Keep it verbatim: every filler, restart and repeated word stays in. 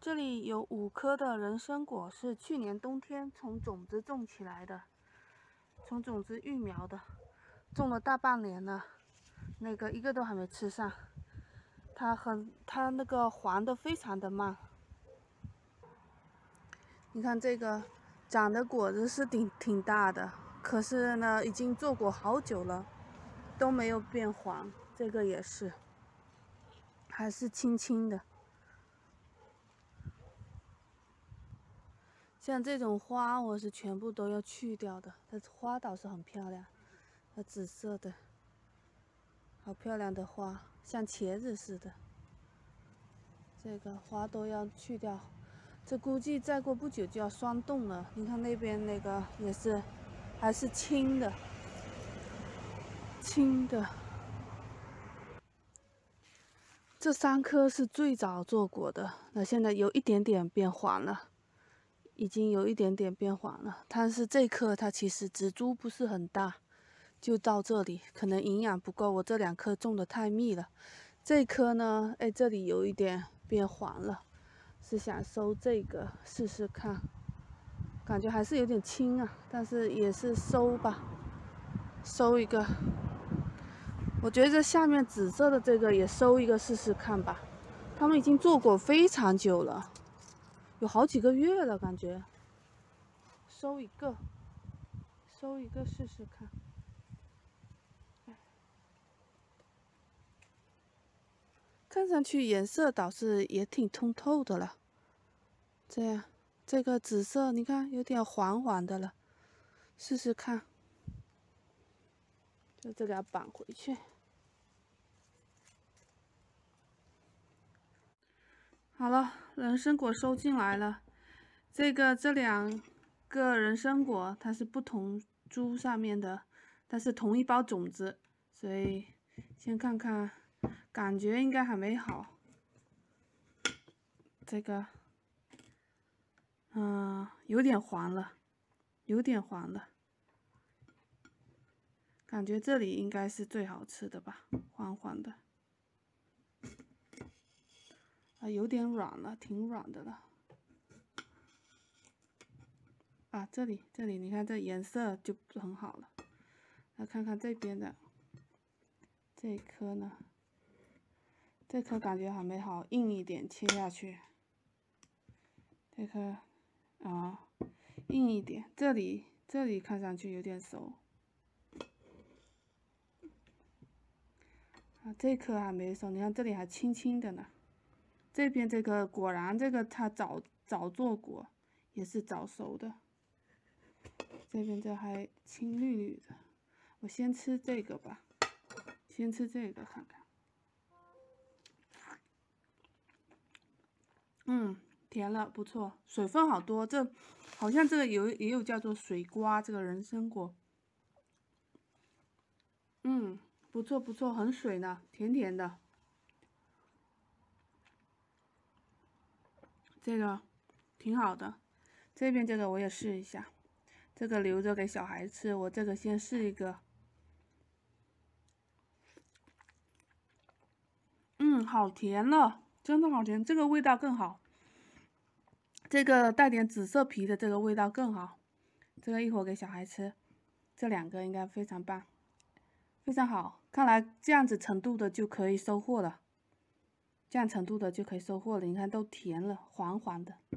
这里有五颗的人参果，是去年冬天从种子种起来的，从种子育苗的，种了大半年了，那个一个都还没吃上。它很，它那个黄的非常的慢。你看这个长的果子是挺挺大的，可是呢，已经做果好久了，都没有变黄。这个也是，还是青青的。 像这种花，我是全部都要去掉的。它花倒是很漂亮，它紫色的，好漂亮的花，像茄子似的。这个花都要去掉，这估计再过不久就要霜冻了。你看那边那个也是，还是青的，青的。这三颗是最早做果的，那现在有一点点变黄了。 已经有一点点变黄了，但是这颗它其实植株不是很大，就到这里，可能营养不够。我这两颗种的太密了，这颗呢，哎，这里有一点变黄了，是想收这个试试看，感觉还是有点青啊，但是也是收吧，收一个。我觉得这下面紫色的这个也收一个试试看吧，他们已经做果非常久了。 有好几个月了，感觉。收一个，收一个试试看。看上去颜色倒是也挺通透的了。这样，这个紫色你看有点黄黄的了，试试看。就这个要绑回去。好了，人参果收进来了。这个这两个人参果它是不同株上面的，但是同一包种子，所以先看看，感觉应该还没好。这个，嗯、呃，有点黄了，有点黄了。感觉这里应该是最好吃的吧，黄黄的。 啊，有点软了，挺软的了。啊，这里这里，你看这颜色就不很好了。来看看这边的这一颗呢，这颗感觉还没好，硬一点，切下去。这颗啊，硬一点，这里这里看上去有点熟。啊，这颗还没熟，你看这里还青青的呢。 这边这个果然，这个它早早做果，也是早熟的。这边这还青绿绿的，我先吃这个吧，先吃这个看看。嗯，甜了，不错，水分好多。这好像这个有也有叫做水瓜，这个人参果。嗯，不错不错，很水呢，甜甜的。 这个挺好的，这边这个我也试一下，这个留着给小孩吃，我这个先试一个。嗯，好甜了，真的好甜，这个味道更好，这个带点紫色皮的这个味道更好，这个一会儿给小孩吃，这两个应该非常棒，非常好，看来这样子程度的就可以收获了，这样程度的就可以收获了，你看都甜了，黄黄的。